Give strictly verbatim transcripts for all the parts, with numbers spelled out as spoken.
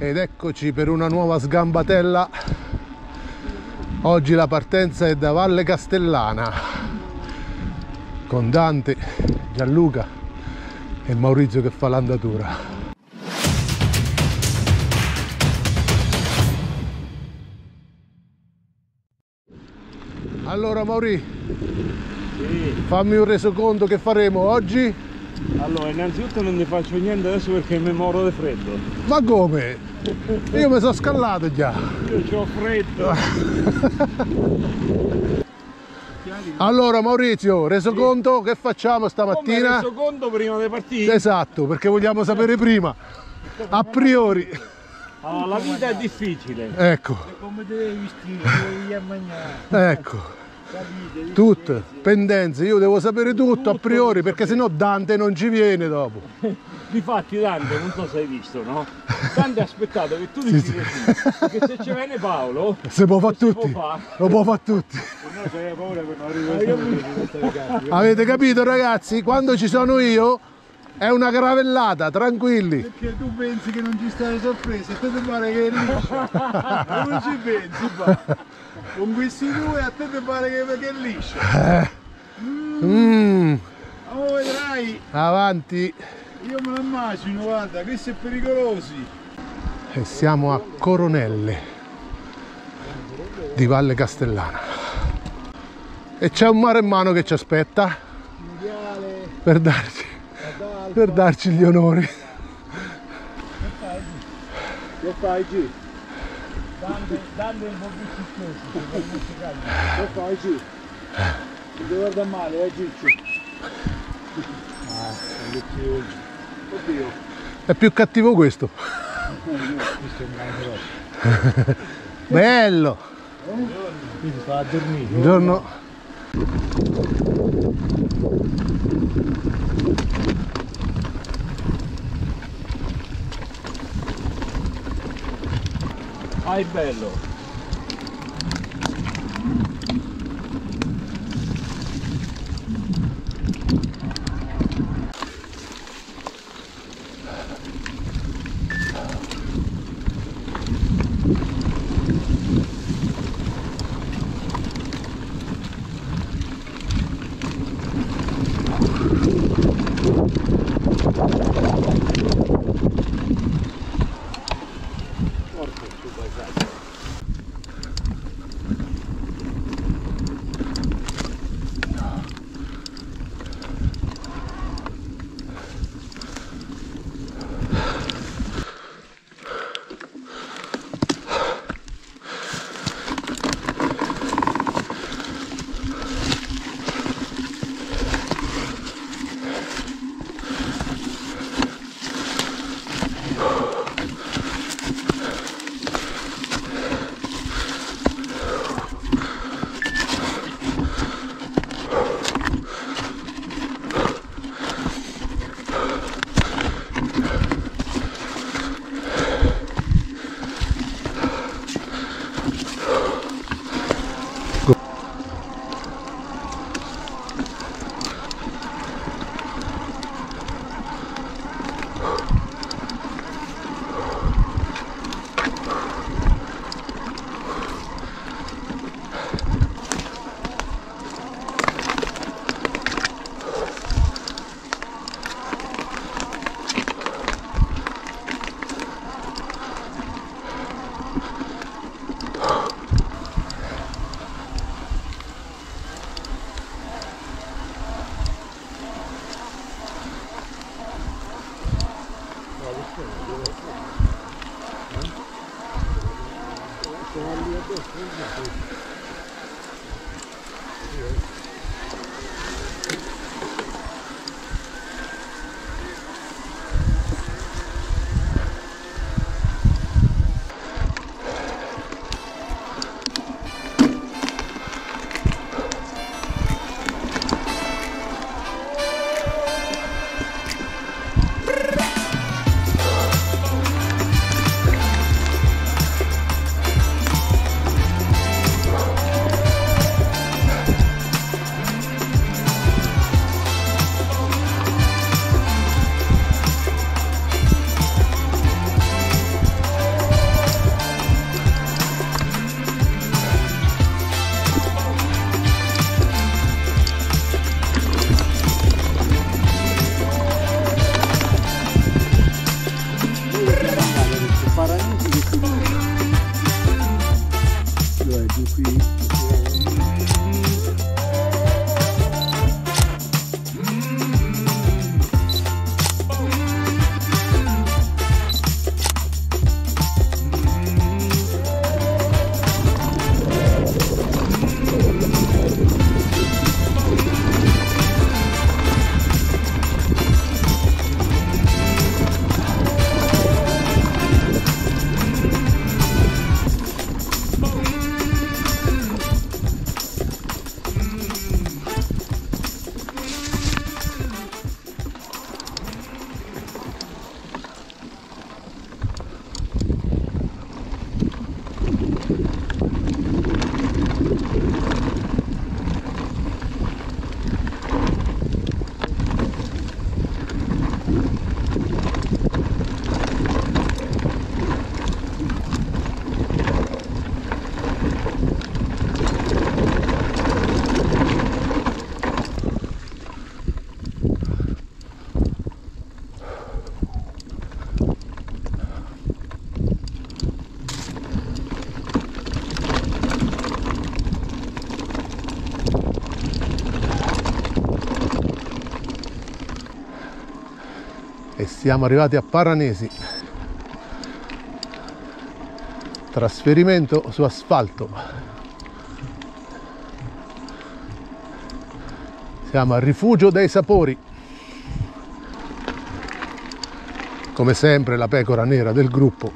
Ed eccoci per una nuova sgambatella. Oggi la partenza è da Valle Castellana con Dante, Gianluca e Maurizio che fa l'andatura. Allora Mauri, sì. Fammi un resoconto, che faremo oggi? Allora, innanzitutto non ne faccio niente adesso perché mi moro di freddo. Ma come? Io mi sono scallato già. Io ho freddo. Allora Maurizio, resoconto, che facciamo stamattina? Come resoconto prima di partire? Esatto, perché vogliamo sapere prima, a priori. Allora, la vita è difficile. Ecco. Come ti devi vestire, devi mangiare. Ecco. Tutto, pendenze, io devo sapere tutto, tutto a priori, perché sennò Dante non ci viene dopo. Difatti Dante, non so se hai visto, no? Dante ha aspettato che tu sì, dici sì. Che se ci viene Paolo, se può fare tutti, può fa. lo può fare tutti. No, c'è paura che non arrivi. Avete capito ragazzi? Quando ci sono io è una gravellata, tranquilli. Perché tu pensi che non ci sta la sorpresa e te ti pare che è liscia. Non ci pensi, pa. Con questi due a te ti pare che, che è liscia. Eh. Mm. Oh, vedrai. Avanti. Io me lo immagino, guarda, questi è pericolosi. E siamo a Coronelle di Valle Castellana. E c'è un maremmano che ci aspetta per darci, per darci gli onori. Che fai, G? Dante un po' più successo. Che fai, G? Ti devo guardare male, eh, Ciccio? Ah, oddio. È più cattivo questo. Bello. Qui si fa a dormire. Buongiorno. Ah, è bello. e siamo arrivati a Paranesi. Trasferimento su asfalto. Siamo al Rifugio dei Sapori. Come sempre la pecora nera del gruppo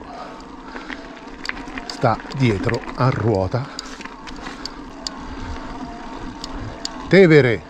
sta dietro a ruota. Tevere.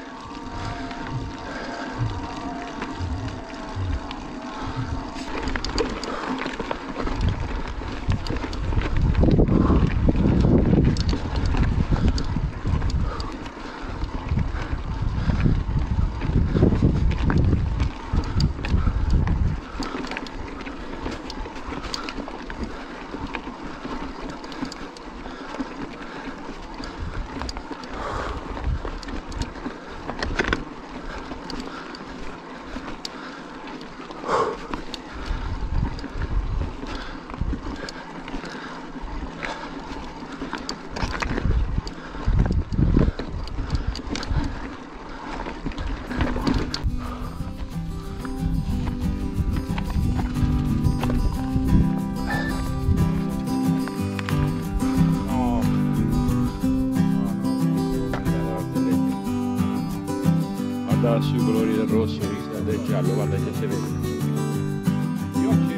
Guarda sui colori del rosso, del giallo, guarda che si vede. Gli occhi.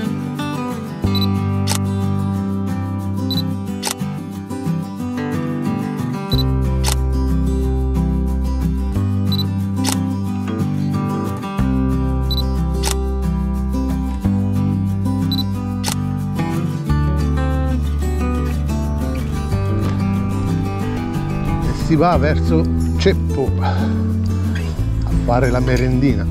E si va verso Ceppo a fare la merendina.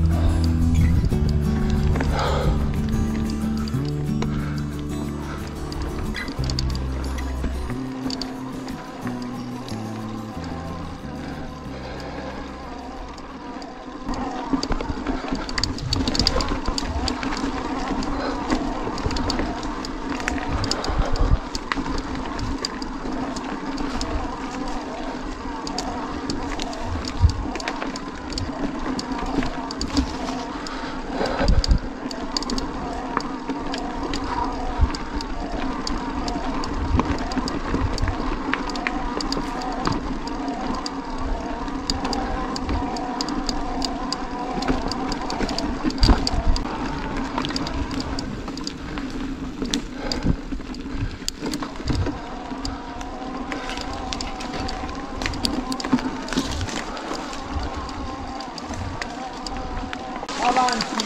Avanti!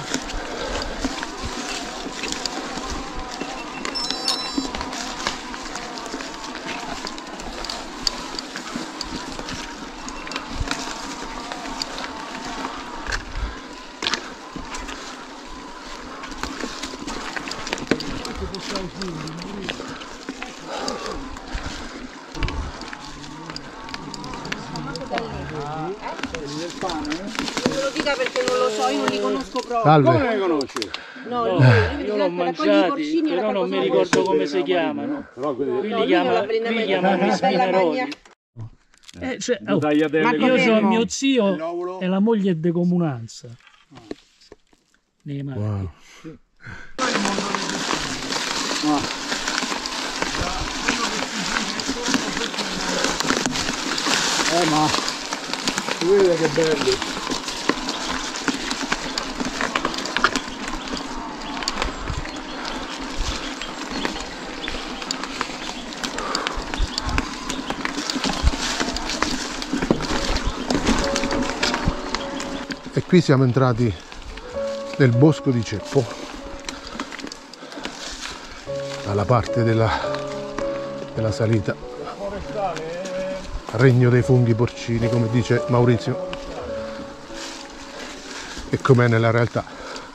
Non lo dica perché non lo so, io non li conosco proprio. Salve. Come le conosci? No, No, lui, io l'ho mangiati, però non mi ricordo come si chiamano. Qui li chiama- qui chiamano spinaroli. Eh, cioè, oh, io sono mio zio e la moglie è de comunanza. Nei Marchi. Wow. Eh ma si vede che belli. E qui siamo entrati nel bosco di Ceppo, alla parte della, della salita. Regno dei funghi porcini, come dice Maurizio, e com'è nella realtà.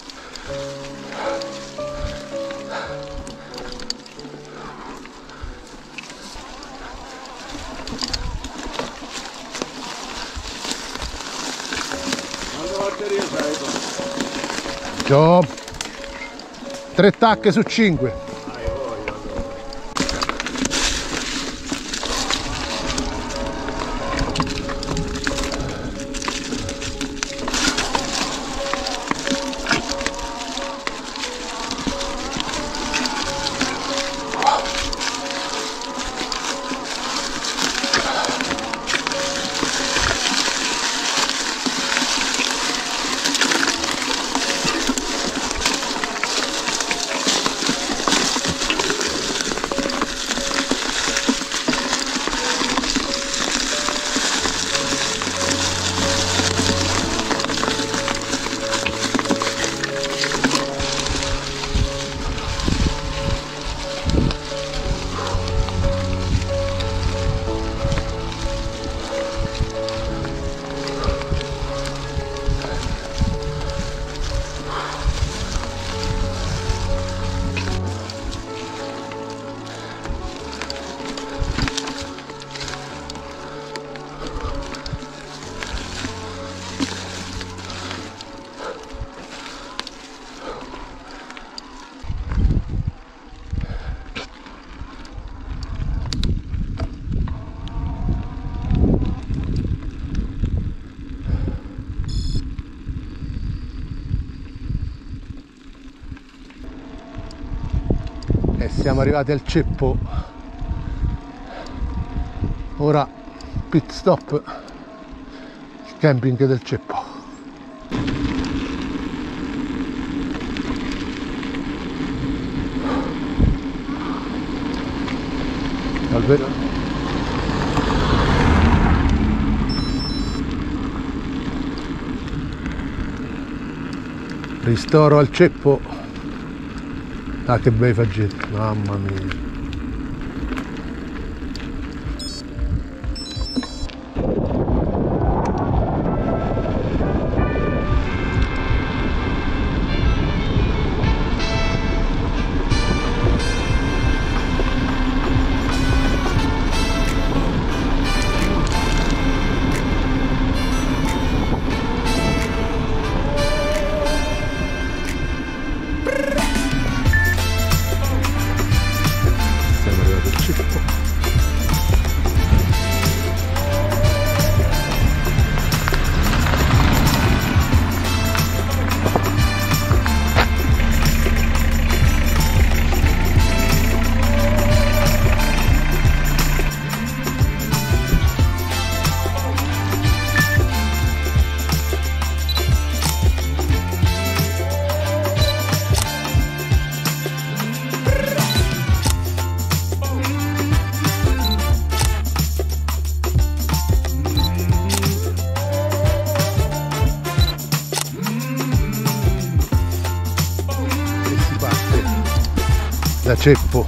C'ho tre tacche su cinque. E siamo arrivati al ceppo. Ora pit stop, il camping del ceppo. Salve. Ristoro al ceppo. Ah, che bei fagetti, mamma mia. Da ceppo.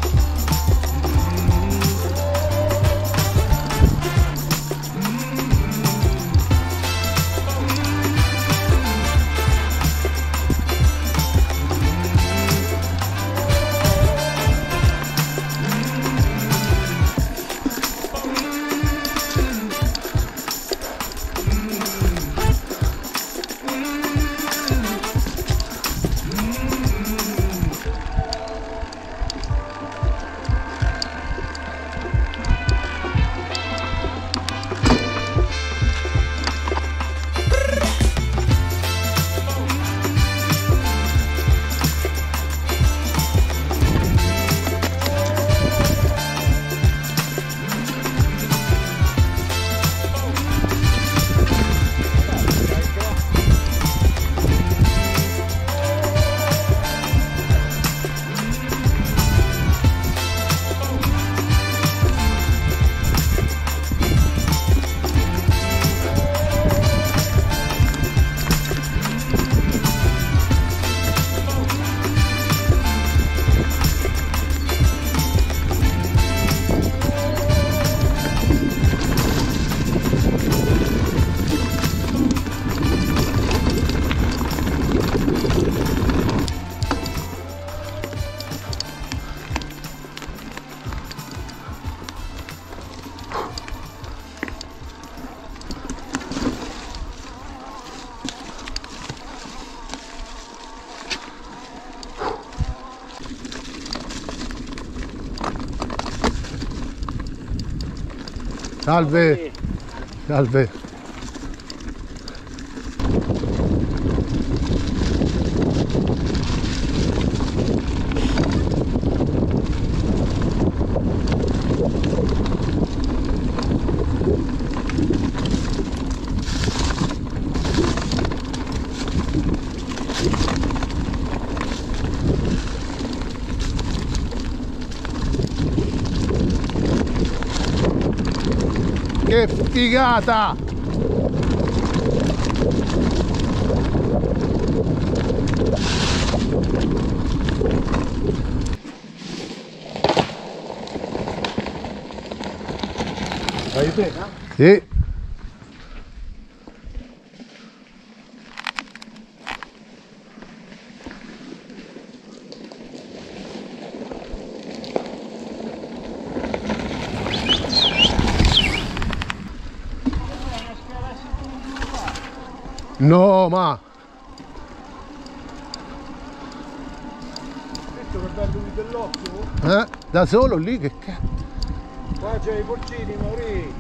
Salve, salve. Che figata! Vai te? Sì. No, ma Questo per dargli lui dell'occhio? eh, da solo lì che cazzo? Qua c'è i porcini, Mauri!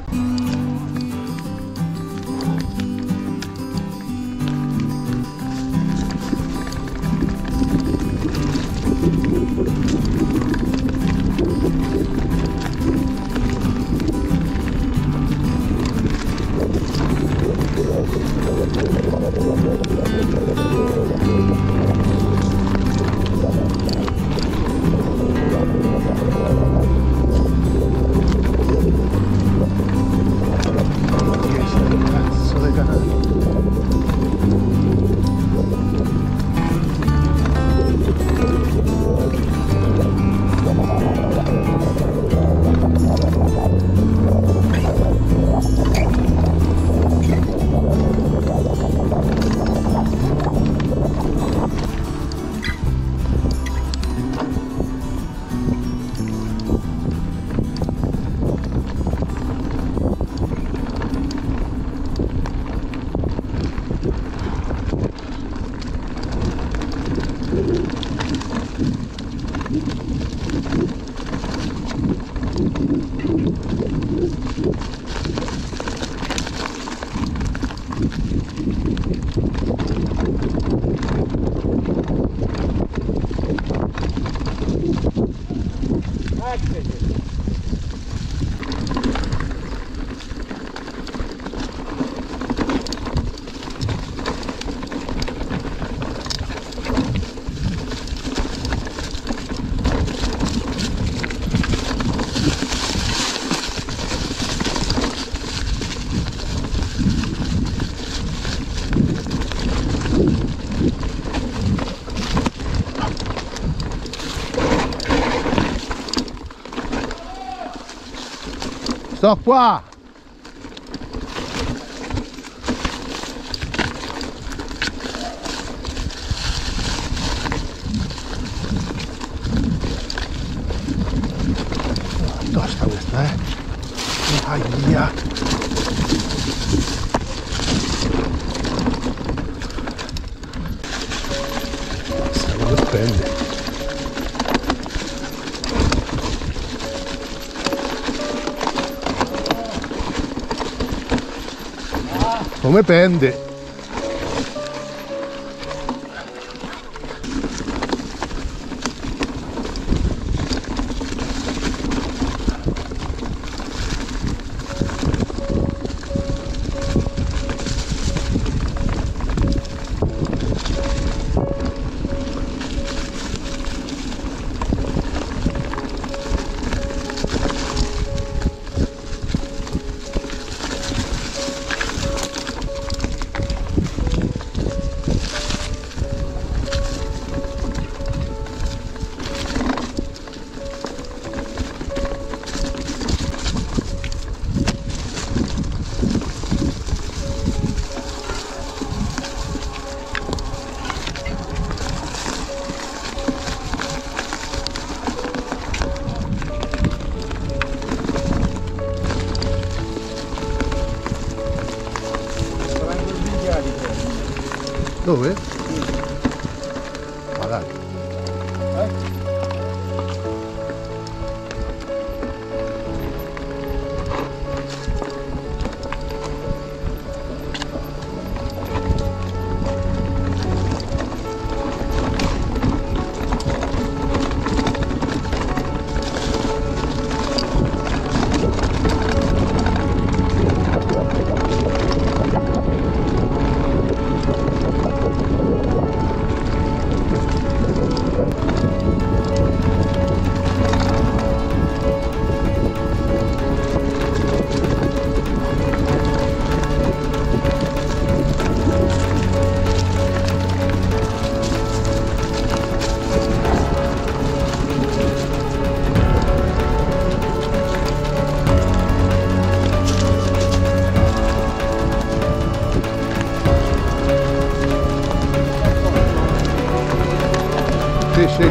Sto qua! Tosta questa, eh! Aia! Passa come spende! Come pende. Dove? Ma dai. Eh? Sì, sì.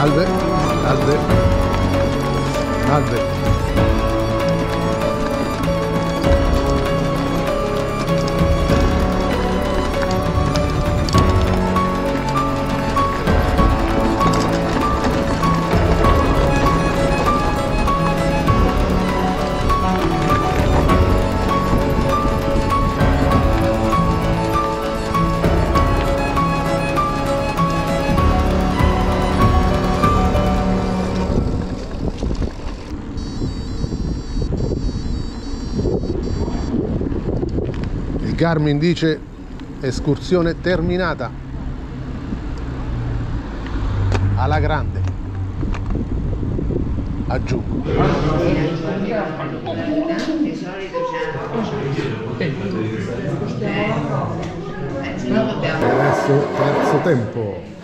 Salve, salve, salve. Garmin dice escursione terminata alla grande, aggiungo. E adesso terzo tempo.